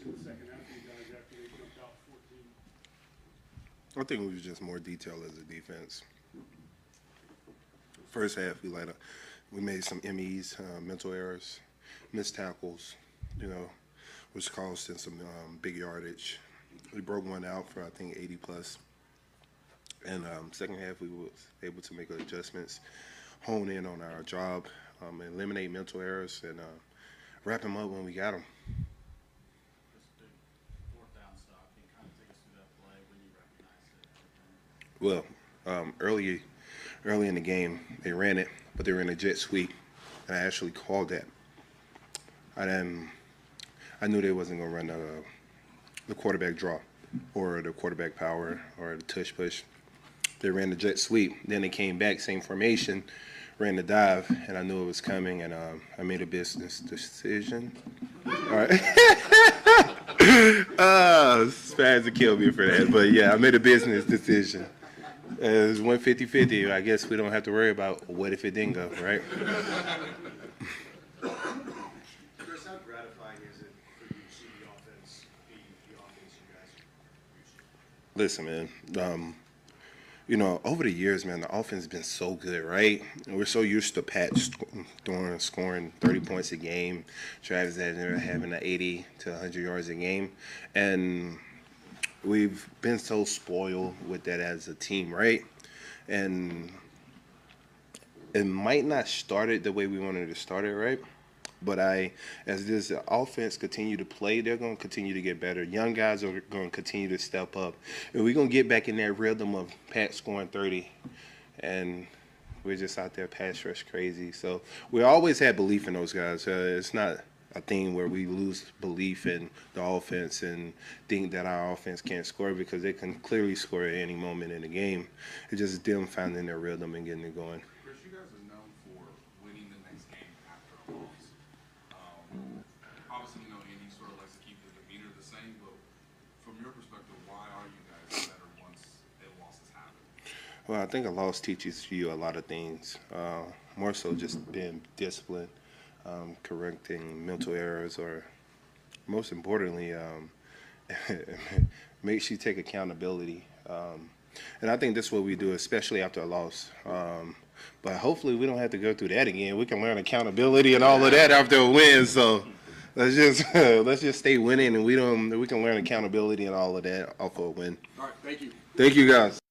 in the second half for you guys after they jumped out 14? I think it was just more detail as a defense. First half, we made some MEs, mental errors, missed tackles, which caused in some big yardage. We broke one out for I think 80 plus. And second half, we was able to make adjustments, hone in on our job, eliminate mental errors, and wrap them up when we got them. This big fourth down stop, can you kind of take us through that play when you recognized it? Well, early in the game, they ran it, but they were in a jet sweep, and I actually called that. I knew they wasn't going to run the quarterback draw or the quarterback power or the tush push. They ran the jet sweep. Then they came back, same formation, ran the dive, and I knew it was coming, and I made a business decision. All right. Spaz to kill me for that. But, yeah, I made a business decision. It was 150-50. I guess we don't have to worry about what if it didn't go, right? Chris, how gratifying is it for you to see the offense be the offense you guys appreciate? Listen, man, over the years, man, the offense has been so good, right? And we're so used to Pat scoring 30 points a game, Travis Etienne having 80 to 100 yards a game. And we've been so spoiled with that as a team, right? And it might not start it the way we wanted to start it, right? But as this offense continue to play, they're going to continue to get better. Young guys are going to continue to step up. And we're going to get back in that rhythm of Pat scoring 30. And we're just out there pass rush crazy. So we always had belief in those guys. It's not a thing where we lose belief in the offense and think that our offense can't score, because they can clearly score at any moment in the game. It's just them finding their rhythm and getting it going. Chris, you guys are known for winning the next game after a loss. Obviously, Andy sort of likes to keep the demeanor the same, but from your perspective, why are you guys better once a loss has happened? Well, I think a loss teaches you a lot of things, more so just being disciplined, correcting mental errors, or most importantly, makes you take accountability. And I think that's what we do, especially after a loss. But hopefully we don't have to go through that again. We can learn accountability and all of that after a win. So let's just stay winning, and we can learn accountability and all of that off of a win. All right, thank you. Thank you, guys.